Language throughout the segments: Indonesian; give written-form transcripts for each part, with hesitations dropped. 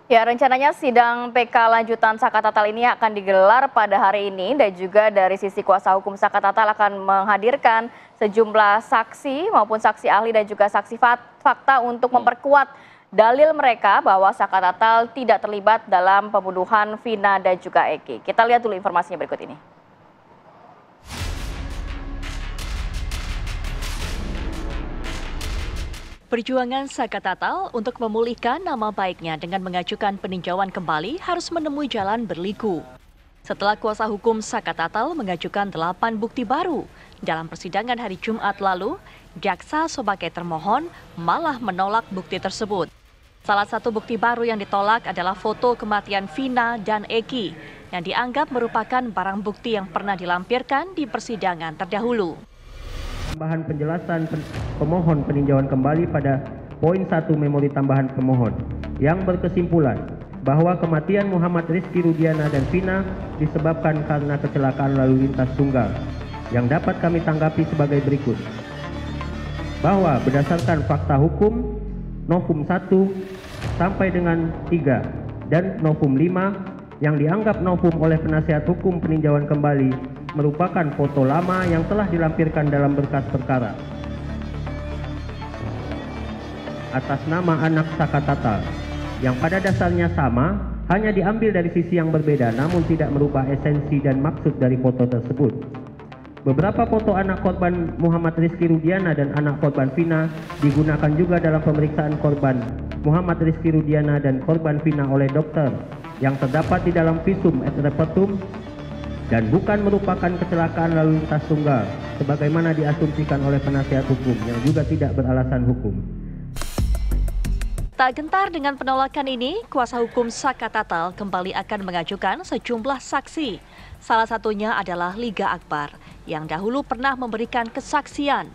Ya, rencananya sidang PK lanjutan Saka Tatal ini akan digelar pada hari ini dan juga dari sisi kuasa hukum Saka Tatal akan menghadirkan sejumlah saksi maupun saksi ahli dan juga saksi fakta untuk memperkuat dalil mereka bahwa Saka Tatal tidak terlibat dalam pembunuhan Vina dan juga Eki. Kita lihat dulu informasinya berikut ini. Perjuangan Saka Tatal untuk memulihkan nama baiknya dengan mengajukan peninjauan kembali harus menemui jalan berliku. Setelah kuasa hukum Saka Tatal mengajukan 8 bukti baru, dalam persidangan hari Jumat lalu, jaksa sebagai termohon malah menolak bukti tersebut. Salah satu bukti baru yang ditolak adalah foto kematian Vina dan Eki, yang dianggap merupakan barang bukti yang pernah dilampirkan di persidangan terdahulu. Tambahan penjelasan pemohon peninjauan kembali pada poin 1 memori tambahan pemohon yang berkesimpulan bahwa kematian Muhammad Rizky Rudiana dan Vina disebabkan karena kecelakaan lalu lintas tunggal yang dapat kami tanggapi sebagai berikut. Bahwa berdasarkan fakta hukum Novum 1 sampai dengan 3 dan Novum 5 yang dianggap novum oleh penasihat hukum peninjauan kembali merupakan foto lama yang telah dilampirkan dalam berkas perkara atas nama anak Saka Tatal yang pada dasarnya sama, hanya diambil dari sisi yang berbeda namun tidak merubah esensi dan maksud dari foto tersebut. Beberapa foto anak korban Muhammad Rizky Rudiana dan anak korban Vina digunakan juga dalam pemeriksaan korban Muhammad Rizky Rudiana dan korban Vina oleh dokter yang terdapat di dalam visum et repertum dan bukan merupakan kecelakaan lalu lintas tunggal sebagaimana diasumsikan oleh penasihat hukum yang juga tidak beralasan hukum. Tak gentar dengan penolakan ini, kuasa hukum Saka Tatal kembali akan mengajukan sejumlah saksi. Salah satunya adalah Liga Akbar yang dahulu pernah memberikan kesaksian.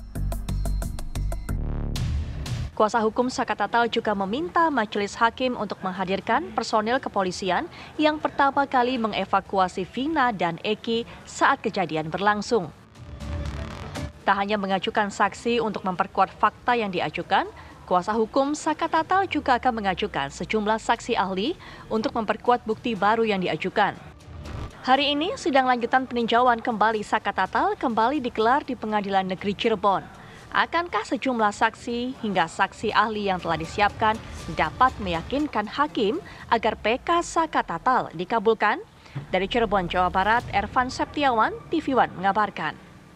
Kuasa hukum Saka Tatal juga meminta majelis hakim untuk menghadirkan personil kepolisian yang pertama kali mengevakuasi Vina dan Eki saat kejadian berlangsung. Tak hanya mengajukan saksi untuk memperkuat fakta yang diajukan, kuasa hukum Saka Tatal juga akan mengajukan sejumlah saksi ahli untuk memperkuat bukti baru yang diajukan. Hari ini, sidang lanjutan peninjauan kembali Saka Tatal kembali digelar di Pengadilan Negeri Cirebon. Akankah sejumlah saksi hingga saksi ahli yang telah disiapkan dapat meyakinkan hakim agar PK Saka Tatal dikabulkan? Dari Cirebon, Jawa Barat, Ervan Septiawan, TV One mengabarkan.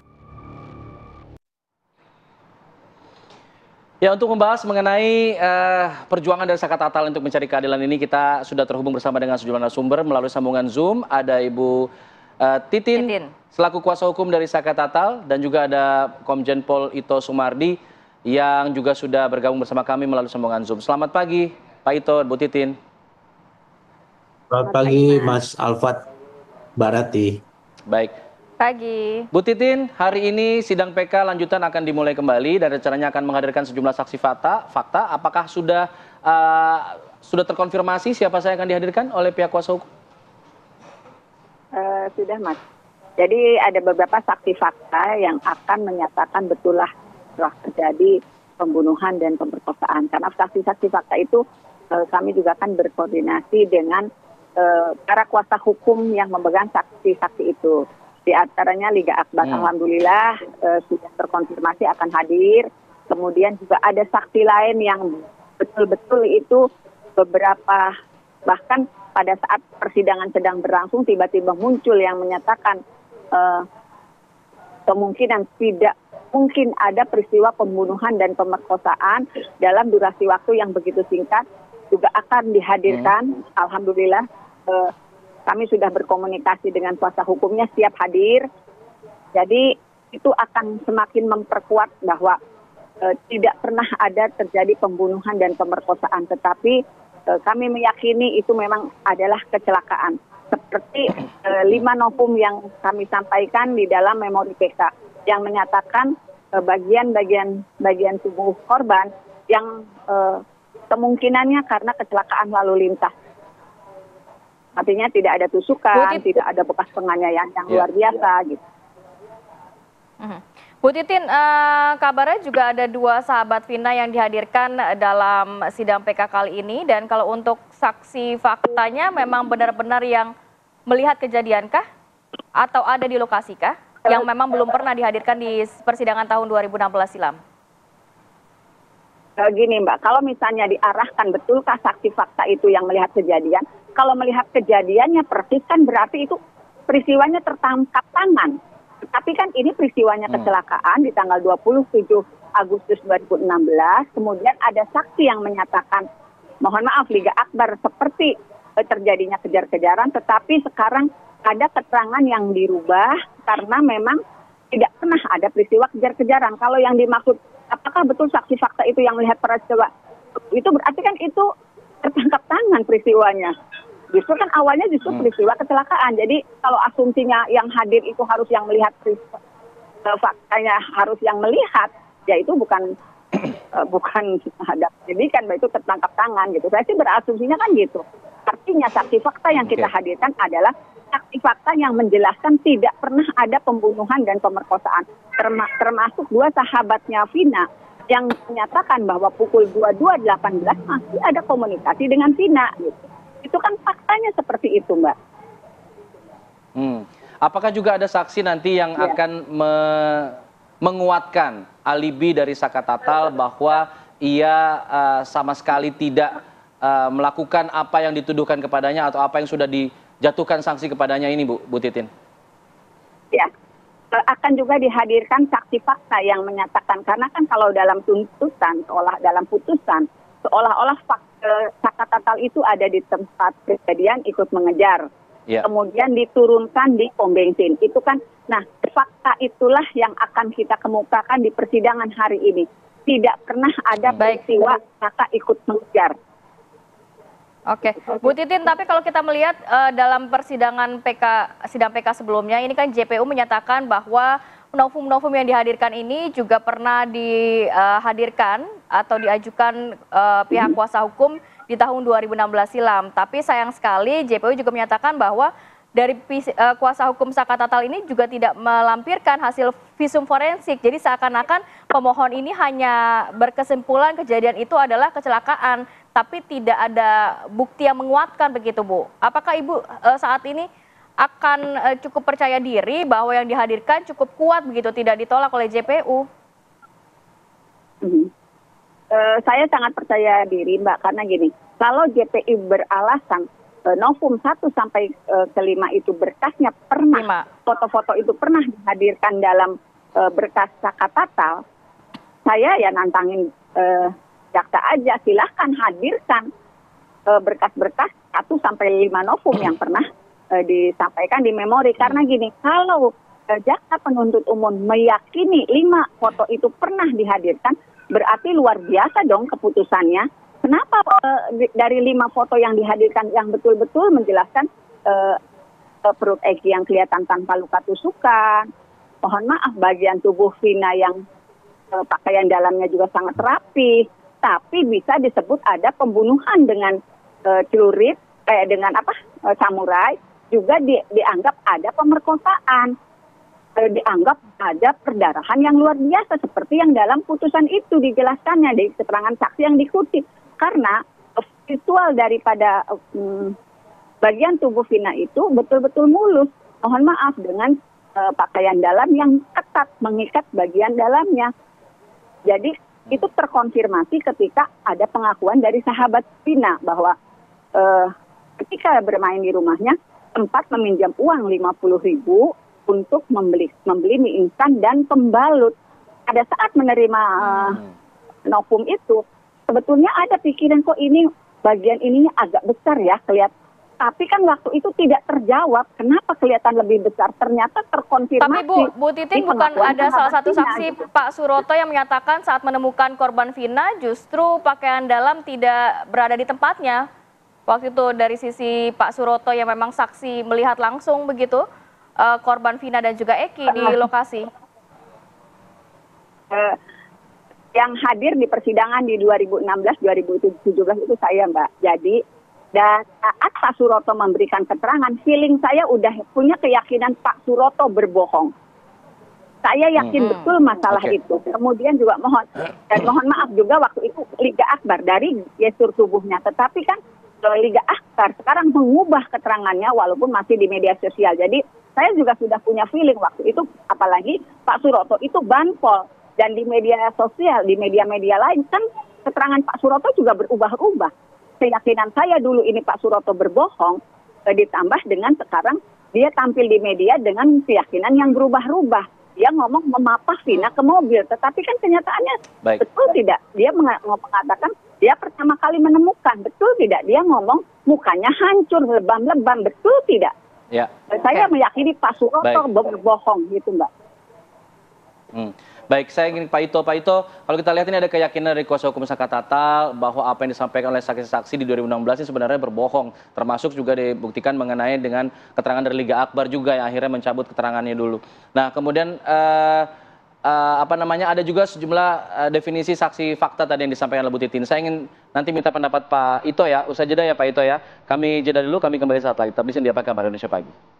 Ya, untuk membahas mengenai perjuangan dari Saka Tatal untuk mencari keadilan ini, kita sudah terhubung bersama dengan sejumlah narasumber melalui sambungan Zoom. Ada Ibu Titin selaku kuasa hukum dari Saka Tatal dan juga ada Komjen Pol Ito Sumardi yang juga sudah bergabung bersama kami melalui sambungan Zoom. Selamat pagi Pak Ito, Bu Titin. Selamat pagi Mas Alfat Barati. Baik. Pagi. Bu Titin, hari ini sidang PK lanjutan akan dimulai kembali dan rencananya akan menghadirkan sejumlah saksi fakta. Apakah sudah terkonfirmasi siapa saja yang akan dihadirkan oleh pihak kuasa hukum? Sudah Mas. Jadi ada beberapa saksi fakta yang akan menyatakan betullah telah terjadi pembunuhan dan pemerkosaan. Karena saksi-saksi fakta itu kami juga akan berkoordinasi dengan para kuasa hukum yang memegang saksi-saksi itu. Di antaranya Liga Akbar, alhamdulillah sudah terkonfirmasi akan hadir. Kemudian juga ada saksi lain yang betul-betul itu beberapa, bahkan pada saat persidangan sedang berlangsung tiba-tiba muncul yang menyatakan kemungkinan tidak mungkin ada peristiwa pembunuhan dan pemerkosaan dalam durasi waktu yang begitu singkat juga akan dihadirkan. Alhamdulillah kami sudah berkomunikasi dengan kuasa hukumnya, siap hadir. Jadi itu akan semakin memperkuat bahwa tidak pernah ada terjadi pembunuhan dan pemerkosaan, tetapi kami meyakini itu memang adalah kecelakaan. Seperti 5 novum yang kami sampaikan di dalam memori PK yang menyatakan bagian tubuh korban yang kemungkinannya karena kecelakaan lalu lintas. Artinya tidak ada tusukan, tidak ada bekas penganiayaan yang luar biasa gitu. Bu Titin, kabarnya juga ada 2 sahabat Vina yang dihadirkan dalam sidang PK kali ini, dan kalau untuk saksi faktanya memang benar-benar yang melihat kejadiankah? Atau ada di lokasi kah? Yang memang belum pernah dihadirkan di persidangan tahun 2016 silam? Gini Mbak, kalau misalnya diarahkan betulkah saksi fakta itu yang melihat kejadian, kalau melihat kejadiannya persis kan berarti itu peristiwanya tertangkap tangan. Tapi kan ini peristiwanya kecelakaan di tanggal 27 Agustus 2016, kemudian ada saksi yang menyatakan, mohon maaf Liga Akbar seperti terjadinya kejar-kejaran, tetapi sekarang ada keterangan yang dirubah karena memang tidak pernah ada peristiwa kejar-kejaran. Kalau yang dimaksud, apakah betul saksi fakta itu yang melihat peristiwa, itu berarti kan itu tertangkap tangan peristiwanya. Justru kan awalnya peristiwa kecelakaan. Jadi kalau asumsinya yang hadir itu harus yang melihat peristiwa, faktanya harus yang melihat, ya itu bukan ada pendidikan, itu tertangkap tangan gitu. Saya sih berasumsinya kan gitu. Artinya saksi fakta yang kita hadirkan adalah saksi fakta yang menjelaskan tidak pernah ada pembunuhan dan pemerkosaan. Termasuk 2 sahabatnya Vina yang menyatakan bahwa pukul 22.18 masih ada komunikasi dengan Vina gitu. Itu kan faktanya seperti itu, Mbak. Apakah juga ada saksi nanti yang akan menguatkan alibi dari Saka Tatal bahwa ia sama sekali tidak melakukan apa yang dituduhkan kepadanya atau apa yang sudah dijatuhkan sanksi kepadanya ini, Bu Titin? Ya, akan juga dihadirkan saksi fakta yang menyatakan, karena kan kalau dalam tuntutan, dalam putusan, seolah-olah Saka Tatal itu ada di tempat kejadian ikut mengejar. Kemudian diturunkan di pom bensin. Itu kan, nah fakta itulah yang akan kita kemukakan di persidangan hari ini. Tidak pernah ada peristiwa Saka ikut mengejar. Oke, Bu Titin, tapi kalau kita melihat dalam persidangan sidang PK sebelumnya, ini kan JPU menyatakan bahwa novum-novum yang dihadirkan ini juga pernah dihadirkan atau diajukan pihak kuasa hukum di tahun 2016 silam. Tapi sayang sekali JPU juga menyatakan bahwa dari kuasa hukum Saka Tatal ini juga tidak melampirkan hasil visum forensik. Jadi seakan-akan pemohon ini hanya berkesimpulan kejadian itu adalah kecelakaan, tapi tidak ada bukti yang menguatkan begitu, Bu. Apakah Ibu saat ini akan cukup percaya diri bahwa yang dihadirkan cukup kuat begitu, tidak ditolak oleh JPU? Saya sangat percaya diri, Mbak, karena gini, kalau JPU beralasan novum 1 sampai ke 5 itu berkasnya pernah, foto-foto itu pernah dihadirkan dalam berkas Saka Tatal, saya ya nantangin jaksa aja, silahkan hadirkan berkas-berkas 1 sampai 5 novum yang pernah disampaikan di memori. Karena gini, kalau jaksa penuntut umum meyakini 5 foto itu pernah dihadirkan, berarti luar biasa dong keputusannya. Kenapa dari 5 foto yang dihadirkan yang betul-betul menjelaskan perut Eki yang kelihatan tanpa luka tusukan, mohon maaf bagian tubuh Vina yang pakaian dalamnya juga sangat rapi, tapi bisa disebut ada pembunuhan dengan celurit, dengan samurai, juga dianggap ada pemerkosaan, dianggap ada perdarahan yang luar biasa seperti yang dalam putusan itu dijelaskannya dari keterangan saksi yang dikutip. Karena visual daripada bagian tubuh Vina itu betul-betul mulus, mohon maaf, dengan pakaian dalam yang ketat mengikat bagian dalamnya. Jadi itu terkonfirmasi ketika ada pengakuan dari sahabat Vina bahwa ketika bermain di rumahnya sempat meminjam uang 50.000 untuk membeli mie instan dan pembalut. Pada saat menerima novum itu, sebetulnya ada pikiran kok ini bagian ininya agak besar ya kelihatan. Tapi kan waktu itu tidak terjawab, kenapa kelihatan lebih besar? Ternyata terkonfirmasi. Tapi Bu Titin, bukan ada salah satu saksi Pak Suroto yang menyatakan saat menemukan korban Vina justru pakaian dalam tidak berada di tempatnya. Waktu itu dari sisi Pak Suroto yang memang saksi melihat langsung begitu korban Vina dan juga Eki di lokasi. Yang hadir di persidangan di 2016-2017 itu saya, Mbak. Jadi dan saat Pak Suroto memberikan keterangan, feeling saya udah punya keyakinan Pak Suroto berbohong. Saya yakin betul masalah itu. Kemudian juga mohon maaf juga waktu itu Liga Akbar dari gestur tubuhnya. Tetapi kan Liga Akbar sekarang mengubah keterangannya walaupun masih di media sosial. Jadi saya juga sudah punya feeling waktu itu, apalagi Pak Suroto itu banpol dan di media sosial, di media-media lain kan keterangan Pak Suroto juga berubah-ubah. Keyakinan saya dulu ini Pak Suroto berbohong, ditambah dengan sekarang dia tampil di media dengan keyakinan yang berubah-ubah. Dia ngomong memapah Vina ke mobil, tetapi kan kenyataannya betul tidak. Dia mengatakan dia pertama kali menemukan, betul tidak. Dia ngomong mukanya hancur, lebam-lebam, betul tidak. Ya. Saya meyakini Pak Suroto berbohong gitu, Mbak. Baik, saya ingin Pak Ito. Pak Ito, kalau kita lihat ini ada keyakinan dari kuasa hukum Saka Tatal bahwa apa yang disampaikan oleh saksi-saksi di 2016 ini sebenarnya berbohong. Termasuk juga dibuktikan mengenai dengan keterangan dari Liga Akbar juga yang akhirnya mencabut keterangannya dulu. Nah, kemudian ada juga sejumlah definisi saksi fakta tadi yang disampaikan oleh Bu Titin. Saya ingin nanti minta pendapat Pak Ito ya. Usai jeda ya Pak Ito ya. Kami jeda dulu, kami kembali saat lagi. Tetap di sini di Apa Kabar Indonesia Pagi.